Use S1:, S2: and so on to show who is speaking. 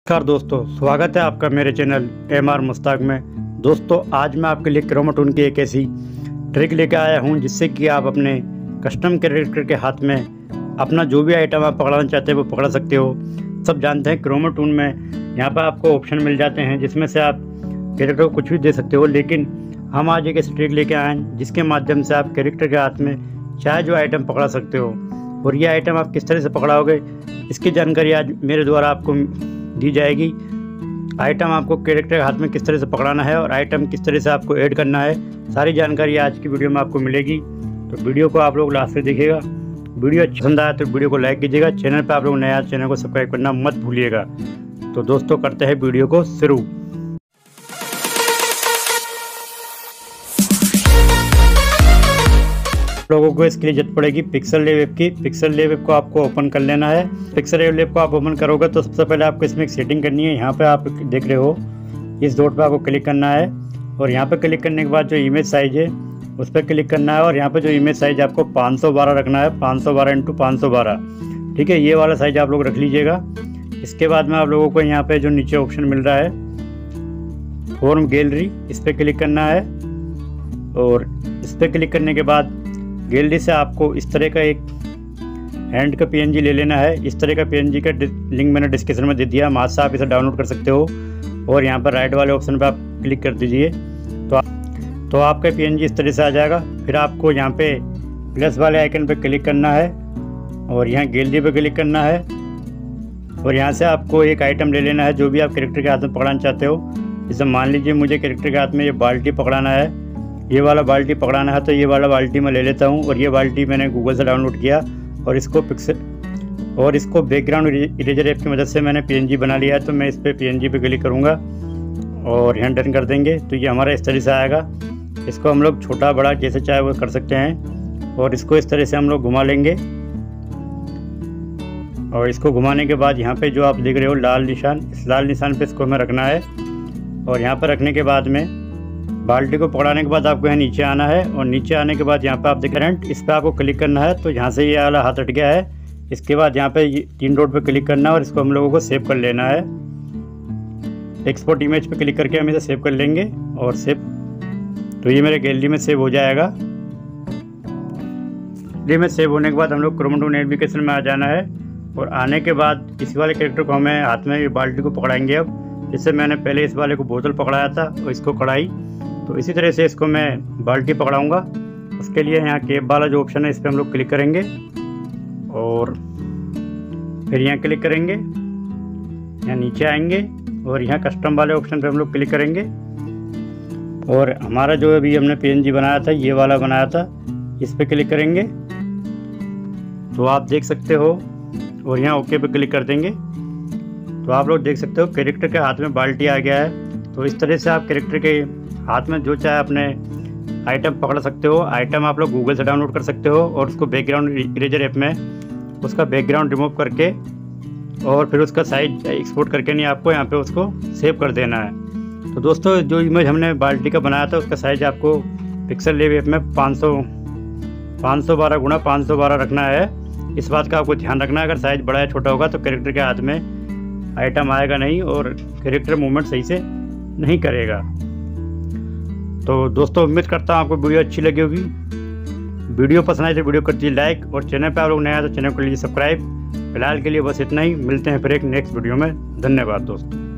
S1: नमस्कार दोस्तों, स्वागत है आपका मेरे चैनल MR मुश्ताक में। दोस्तों, आज मैं आपके लिए क्रोमाटून की एक ऐसी ट्रिक लेकर आया हूं जिससे कि आप अपने कस्टम कैरेक्टर के हाथ में अपना जो भी आइटम आप पकड़ना चाहते हैं वो पकड़ सकते हो। सब जानते हैं क्रोमाटून में यहाँ पर आपको ऑप्शन मिल जाते हैं जिसमें से आप कैरेक्टर को कुछ भी दे सकते हो, लेकिन हम आज एक ऐसी ट्रिक लेके आए हैं जिसके माध्यम से आप कैरेक्टर के हाथ में चाहे जो आइटम पकड़ा सकते हो। और ये आइटम आप किस तरह से पकड़ाओगे इसकी जानकारी आज मेरे द्वारा आपको दी जाएगी। आइटम आपको कैरेक्टर के हाथ में किस तरह से पकड़ाना है और आइटम किस तरह से आपको ऐड करना है, सारी जानकारी आज की वीडियो में आपको मिलेगी। तो वीडियो को आप लोग लास्ट से देखिएगा। वीडियो पसंद आया तो वीडियो को लाइक कीजिएगा। चैनल पर आप लोग नया चैनल को सब्सक्राइब करना मत भूलिएगा। तो दोस्तों, करते हैं वीडियो को शुरू। लोगों को इसके लिए जरूरत पड़ेगी पिक्सल लैब ऐप की। पिक्सल लैब ऐप को आपको ओपन कर लेना है। पिक्सल लैब ऐप को आप ओपन करोगे तो सबसे पहले आपको इसमें एक सेटिंग करनी है। यहाँ पे आप देख रहे हो, इस डॉट पे आपको क्लिक करना है और यहाँ पे क्लिक करने के बाद जो इमेज साइज है उस पर क्लिक करना है। और यहाँ पे जो इमेज साइज आपको 512 रखना है, 512x512। ठीक है, ये वाला साइज आप लोग रख लीजिएगा। इसके बाद में आप लोगों को यहाँ पे जो नीचे ऑप्शन मिल रहा है फॉर्म गैलरी, इस पर क्लिक करना है। और इस पर क्लिक करने के बाद गैलरी से आपको इस तरह का एक हैंड का PNG ले लेना है। इस तरह का PNG का लिंक मैंने डिस्क्रिप्शन में दे दिया, वहाँ से आप इसे डाउनलोड कर सकते हो। और यहाँ पर राइट वाले ऑप्शन पर आप क्लिक कर दीजिए तो आपका PNG इस तरह से आ जाएगा। फिर आपको यहाँ पे प्लस वाले आइकन पर क्लिक करना है और यहाँ गैलरी पर क्लिक करना है। और यहाँ से आपको एक आइटम ले लेना है जो भी आप कैरेक्टर के हाथ में पकड़ाना चाहते हो। जैसे मान लीजिए मुझे कैरेक्टर के हाथ में ये बाल्टी पकड़ाना है, ये वाला बाल्टी पकड़ाना है, तो ये वाला बाल्टी मैं ले लेता हूँ। और ये बाल्टी मैंने गूगल से डाउनलोड किया और इसको बैकग्राउंड इरेजर ऐप की मदद से मैंने PNG बना लिया है। तो मैं इस पर PNG पे क्लिक करूँगा और यहाँ डन कर देंगे तो ये हमारा इस तरह से आएगा। इसको हम लोग छोटा बड़ा जैसे चाहे वो कर सकते हैं। और इसको इस तरह से हम लोग घुमा लेंगे। और इसको घुमाने के बाद यहाँ पे जो आप देख रहे हो लाल निशान, इस लाल निशान पे इसको हमें रखना है। और यहाँ पर रखने के बाद में बाल्टी को पकड़ाने के बाद आपको यहाँ नीचे आना है। और नीचे आने के बाद यहाँ पे आप देख रहे हैं, इस पर आपको क्लिक करना है। तो यहाँ से ये वाला हाथ हट गया है। इसके बाद यहाँ पे 3 डॉट पे क्लिक करना है और इसको हम लोगों को सेव कर लेना है। एक्सपोर्ट इमेज पे क्लिक करके हम इसे सेव कर लेंगे और सेव, तो ये मेरे गैलरी में सेव हो जाएगा। गैलरी में सेव होने के बाद हम लोग क्रोमाटून एप्लीकेशन में आ जाना है। और आने के बाद इस वाले कैरेक्टर को हमें हाथ में बाल्टी को पकड़ाएंगे। अब जैसे मैंने पहले इस वाले को बोतल पकड़ाया था और इसको कढ़ाई, तो इसी तरह से इसको मैं बाल्टी पकड़ाऊंगा। उसके लिए यहाँ कैप वाला जो ऑप्शन है इस पर हम लोग क्लिक करेंगे और फिर यहाँ क्लिक करेंगे, यहाँ नीचे आएंगे और यहाँ कस्टम वाले ऑप्शन पे हम लोग क्लिक करेंगे। और हमारा जो अभी हमने PNG बनाया था, ये वाला बनाया था, इस पर क्लिक करेंगे तो आप देख सकते हो। और यहाँ ओके पे क्लिक कर देंगे तो आप लोग देख सकते हो कैरेक्टर के हाथ में बाल्टी आ गया है। तो इस तरह से आप कैरेक्टर के हाथ में जो चाहे अपने आइटम पकड़ सकते हो। आइटम आप लोग गूगल से डाउनलोड कर सकते हो और उसको बैकग्राउंड इरेजर ऐप में उसका बैकग्राउंड रिमूव करके और फिर उसका साइज एक्सपोर्ट करके नहीं आपको यहाँ पे उसको सेव कर देना है। तो दोस्तों, जो इमेज हमने बाल्टी का बनाया था उसका साइज आपको पिक्सल लैब ऐप में 512x512 रखना है। इस बात का आपको ध्यान रखना है, अगर साइज बड़ा या छोटा होगा तो कैरेक्टर के हाथ में आइटम आएगा नहीं और कैरेक्टर मूवमेंट सही से नहीं करेगा। तो दोस्तों, उम्मीद करता हूँ आपको वीडियो अच्छी लगी होगी। वीडियो पसंद आए तो वीडियो कर दीजिए लाइक और चैनल पे आप लोग नया है तो चैनल को लीजिए सब्सक्राइब। फिलहाल के लिए बस इतना ही, मिलते हैं फिर एक नेक्स्ट वीडियो में। धन्यवाद दोस्तों।